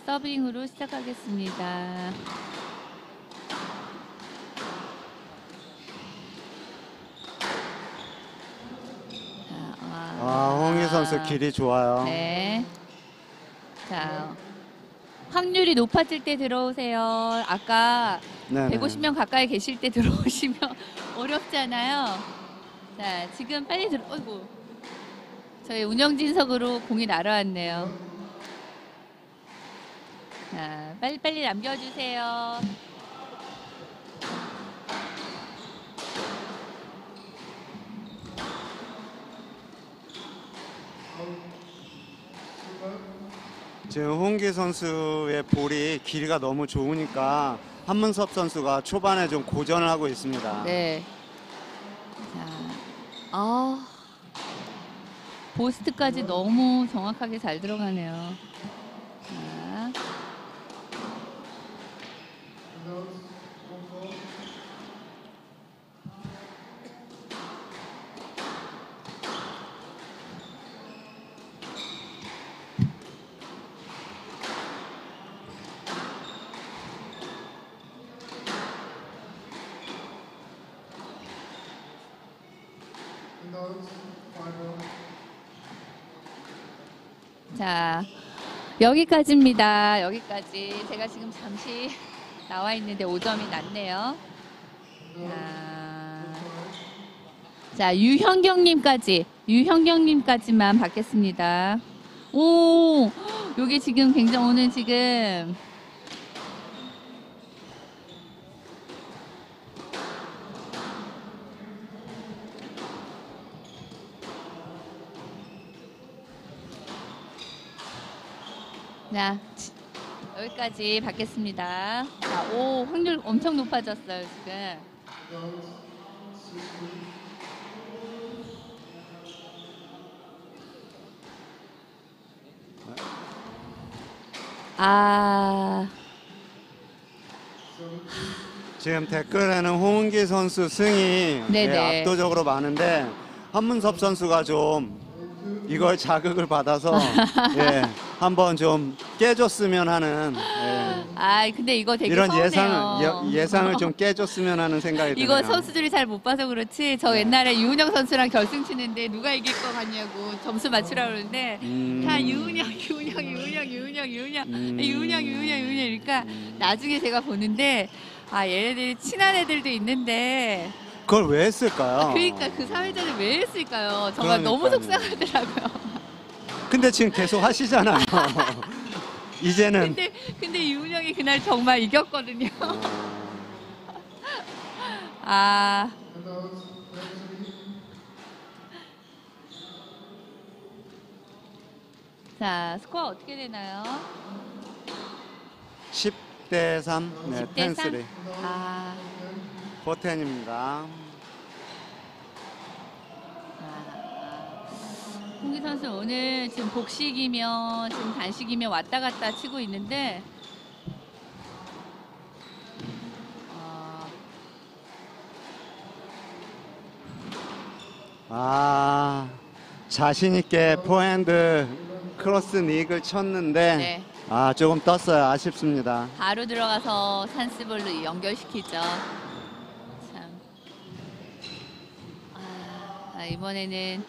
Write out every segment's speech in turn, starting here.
서빙으로 시작하겠습니다. 홍희 선수 길이 좋아요. 네. 자, 확률이 높아질 때 들어오세요. 아까 네네. 150명 가까이 계실 때 들어오시면 어렵잖아요. 자, 지금 빨리 어이구. 저희 운영진석으로 공이 날아왔네요. 자, 빨리빨리 남겨주세요. 지금 홍기 선수의 볼이 길이가 너무 좋으니까 한문섭 선수가 초반에 좀 고전을 하고 있습니다. 네. 자, 보스트까지 너무 정확하게 잘 들어가네요. 자. 자, 여기까지입니다. 여기까지. 제가 지금 잠시 나와 있는데 5점이 났네요. 자, 유현경님까지만 받겠습니다. 오, 여기 지금 굉장히 오늘 지금 자, 여기까지 받겠습니다. 자, 오, 확률 엄청 높아졌어요, 지금. 지금 댓글에는 홍은기 선수 승이 네네. 압도적으로 많은데 한문섭 선수가 좀 이걸 자극을 받아서 한번 좀 깨줬으면 하는 근데 이거 되게 이런 서운해요. 예상을 좀 깨줬으면 하는 생각이 드네요. 이거 선수들이 잘 못 봐서 그렇지 저 옛날에 유은영 선수랑 결승 치는데 누가 이길 것 같냐고 점수 맞추라고 그러는데 다 유은영 이러니까 나중에 제가 보는데 얘네들이 친한 애들도 있는데 그걸 왜 했을까요? 그러니까 그 사회자를 왜 했을까요? 정말 너무 속상하더라고요. 근데 지금 계속 하시잖아요. 이제는 근데 유은영이 그날 정말 이겼거든요. 자, 스코어 어떻게 되나요? 10대 3, 10대 3? 10-3. 포텐입니다. 홍기 선수 오늘 지금 복식이며 지금 단식이며 왔다 갔다 치고 있는데 자신 있게 포핸드 크로스 닉을 쳤는데 네. 조금 떴어요. 아쉽습니다. 바로 들어가서 산스볼로 연결시키죠. 참. 이번에는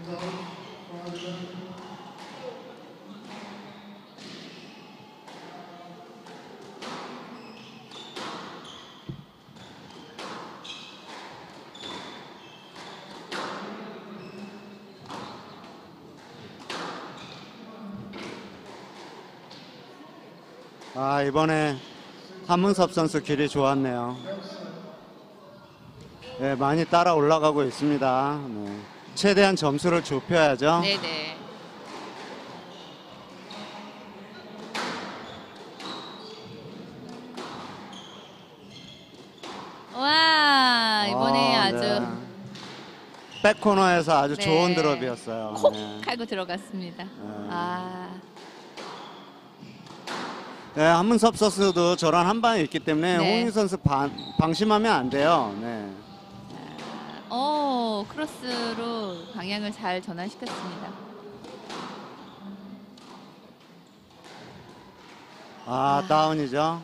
이번에 한문섭 선수 길이 좋았네요. 네, 많이 따라 올라가고 있습니다. 네. 최대한 점수를 좁혀야죠. 네네. 와, 이번에 아주 백코너에서 아주 좋은 드롭이었어요. 콕 하고 들어갔습니다. 네, 한문섭 선수도 저런 한 방이 있기 때문에 홍희 선수 방심하면 안 돼요. 네. 크로스로 방향을 잘 전환시켰습니다. 다운이죠.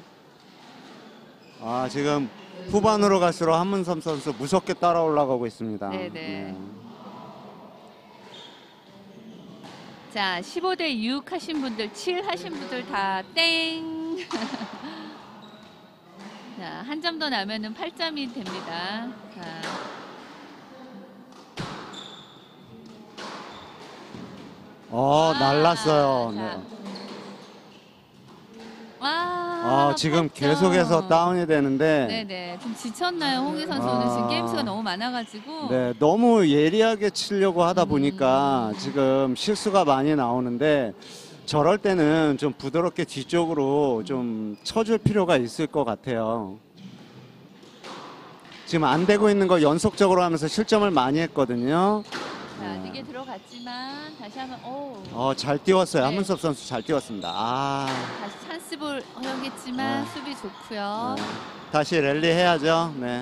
지금 후반으로 갈수록 한문섭 선수 무섭게 따라 올라가고 있습니다. 네네. 자, 15대 6 하신 분들, 7 하신 분들 다 땡. 자, 한 점 더 나면은 8점이 됩니다. 자. 날랐어요. 자. 네. 와. 지금 8점. 계속해서 다운이 되는데 네네. 좀 지쳤나요, 홍희 선수? 오늘 지금 게임 수가 너무 많아가지고. 네, 너무 예리하게 치려고 하다 보니까 지금 실수가 많이 나오는데 저럴 때는 좀 부드럽게 뒤쪽으로 좀 쳐줄 필요가 있을 것 같아요. 지금 안 되고 있는 거 연속적으로 하면서 실점을 많이 했거든요. 자, 늦게 들어갔지만 다시 한번 잘 띄웠어요. 네. 한문섭 선수 잘 띄웠습니다. 다시 찬스볼 허용했지만 네. 수비 좋고요. 네. 다시 랠리 해야죠. 네.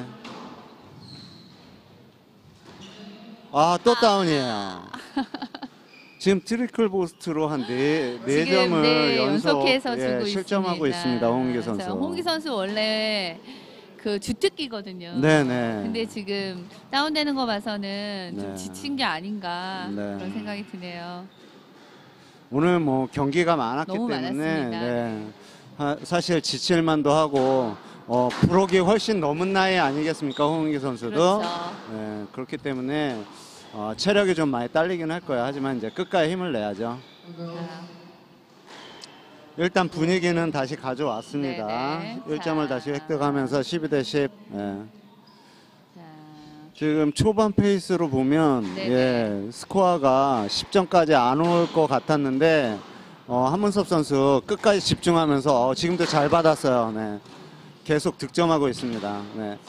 또 다운이에요. 지금 트리클 보스트로 한 네 지금 점을 연속해서 주고 실점하고 있습니다. 홍기 선수. 자, 홍기 선수 원래 그 주특기거든요. 네네. 근데 지금 다운되는 거 봐서는 좀 네. 지친 게 아닌가 네. 그런 생각이 드네요. 오늘 뭐 경기가 많았기 너무 때문에 많았습니다. 사실 지칠만도 하고 프로기 훨씬 넘은 나이 아니겠습니까, 홍기 선수도. 그렇죠. 네, 그렇기 때문에 체력이 좀 많이 딸리긴 할 거예요. 하지만 이제 끝까지 힘을 내야죠. 자, 일단 분위기는 다시 가져왔습니다. 네네. 1점을 자. 다시 획득하면서 12대 10. 예. 자, 지금 초반 페이스로 보면 네네. 스코어가 10점까지 안 올 것 같았는데 한문섭 선수 끝까지 집중하면서 지금도 잘 받았어요. 네. 계속 득점하고 있습니다. 네.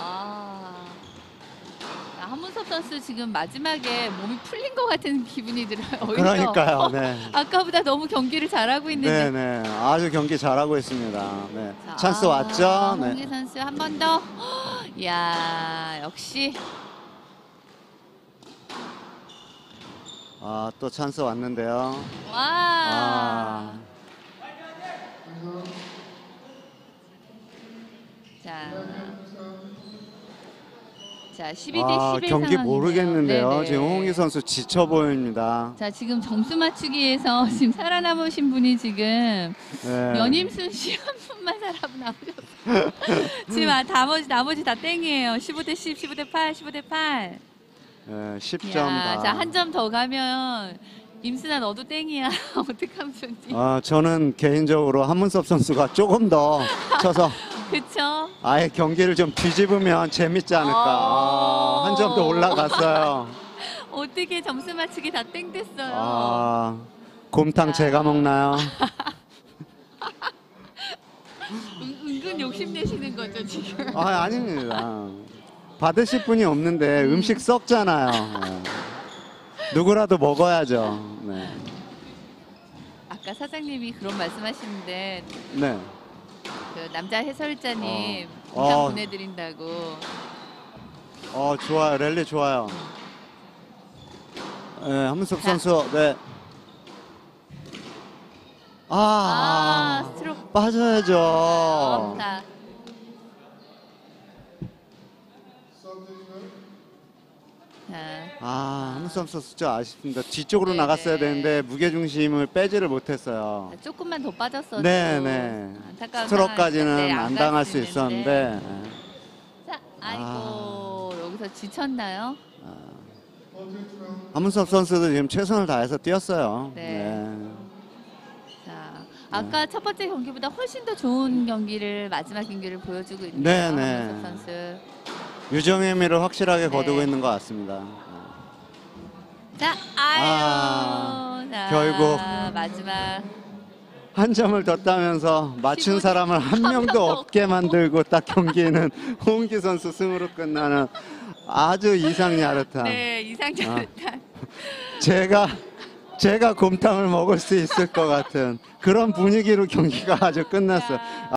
한문섭 선수 지금 마지막에 몸이 풀린 것 같은 기분이 들어요. 오히려. 그러니까요. 네. 아까보다 너무 경기를 잘하고 있는데. 네네. 아주 경기 잘하고 있습니다. 네. 자, 찬스 왔죠? 네. 홍기 선수 한 번 더. 이야, 역시. 또 찬스 왔는데요. 와. 자, 12대 11 경기 상황이네요. 모르겠는데요. 네네. 지금 홍기 선수 지쳐 보입니다. 자, 지금 점수 맞추기에서 지금 살아남으신 분이 지금 네. 연임순 씨 한 분만 살아남으셨어요. 지금 나머지 다 땡이에요. 15대 10, 15대 8, 15대 8. 네, 10점 야, 다. 자, 한 점 더 가면 임순아 너도 땡이야. 어떡하면 좋지? 저는 개인적으로 한문섭 선수가 조금 더 쳐서 그쵸? 아예 경기를 좀 뒤집으면 재밌지 않을까. 한 점 더 올라갔어요. 어떻게 점수 맞추기 다 땡 됐어요. 곰탕 야. 제가 먹나요? 은근 욕심내시는 거죠, 지금? 아닙니다. 받으실 분이 없는데 음식 썩잖아요. 네. 누구라도 먹어야죠. 네. 아까 사장님이 그런 말씀하시는데 네. 그 남자 해설자님 어. 인상 어. 보내드린다고. 좋아요. 랠리 좋아요. 네, 한문섭 자. 선수. 네. 스트로크. 빠져야죠. 어렵다. 자, 한문섭 선수 진짜 아쉽습니다. 뒤쪽으로 네네. 나갔어야 되는데 무게중심을 빼지를 못했어요. 조금만 더 빠졌어도 네네. 안타까운 스트로크까지는 상황이 안 당할 수 있었는데. 자, 아이고 여기서 지쳤나요? 한문섭 선수도 지금 최선을 다해서 뛰었어요. 네. 자, 아까 첫 번째 경기보다 훨씬 더 좋은 경기를 마지막 경기를 보여주고 있네요. 네네. 한문섭 선수. 유정의미를 확실하게 네. 거두고 있는 것 같습니다. 자, 자, 결국. 마지막. 한 점을 더 따면서 맞춘 15 사람을 한 명도 없게 만들고 딱 경기는 홍기 선수 승으로 끝나는 아주 이상야릇한. 네, 이상자릇한. 제가 곰탕을 먹을 수 있을 것 같은 그런 분위기로 경기가 아주 끝났어요.